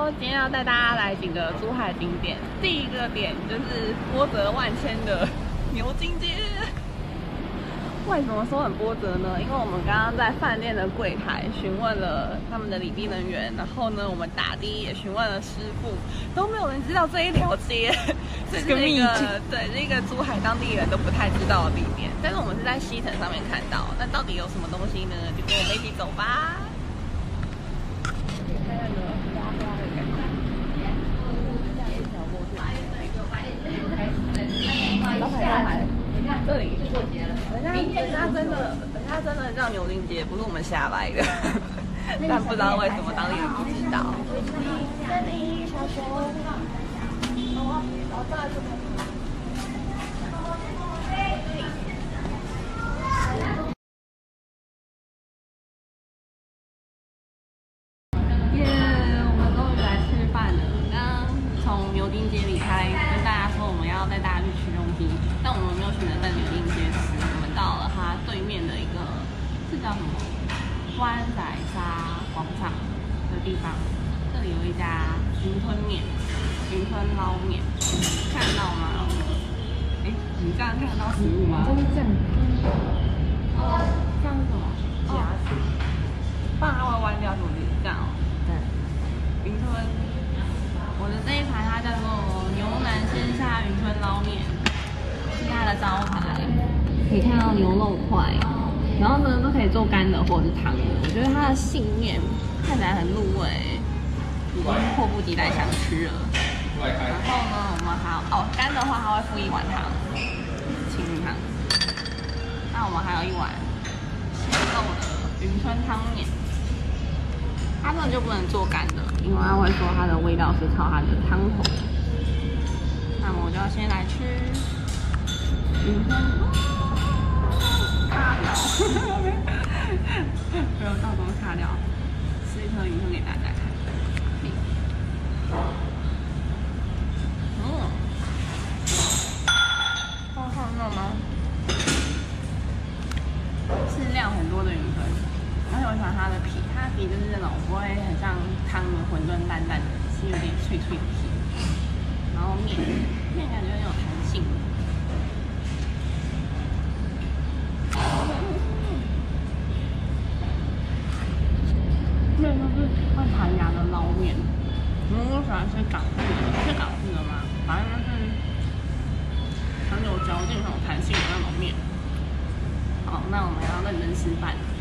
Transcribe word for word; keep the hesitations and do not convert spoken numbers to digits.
Hello， 今天要带大家来几个珠海景点。第一个点就是波折万千的牛津街。为什么说很波折呢？因为我们刚刚在饭店的柜台询问了他们的礼宾人员，然后呢，我们打的也询问了师傅，都没有人知道这一条街，这是一个对那个珠海当地人都不太知道的地点。但是我们是在西城上面看到，那到底有什么东西呢？就跟我们一起走吧。看那个花花的感觉，下一条过去。老板要买。这里过节了，人家人家真的，人家真的叫牛津街，不是我们瞎来的，但不知道为什么当地人不知道。这里小熊，我在这边。耶，我们终于来吃饭了。刚刚从牛津街离开，跟大家说我们要带大家去吃东西。但我们没有选择在牛津街吃，我们到了它对面的一个，是叫什么湾仔沙广场的地方。这里有一家云吞面，云吞捞面，看到吗？哎，你这样看得到食物吗？ 就是这样。 哦，这样是什么？夹子。不然它会弯掉，是不是？这样哦。 对。 云吞，我的这一盘它叫做牛腩鲜虾云吞捞面。是它的招牌，可以看到牛肉块，然后呢都可以做干的或者是汤的。我觉得它的杏面看起来很入味，已经迫不及待想吃了。然后呢，我们还有哦干的话，它会附一碗汤，清汤。那我们还有一碗鲜肉的云吞汤面，它这个就不能做干的，因为它会说它的味道是靠它的汤头。那么我就要先来吃。云吞，卡掉，没有到时候卡掉，吃一颗云吞给大家看。嗯，好好弄吗？是料很多的云吞，而且我喜欢它的皮，它的皮就是那种不会很像汤的馄饨淡淡的，是有点脆脆的皮。然后面面感觉很有弹性。面就是会弹牙的捞面，如果喜欢吃港式的，是港式的吗？反正就是很有嚼劲、很有弹性的那种面。好，那我们要认真吃饭。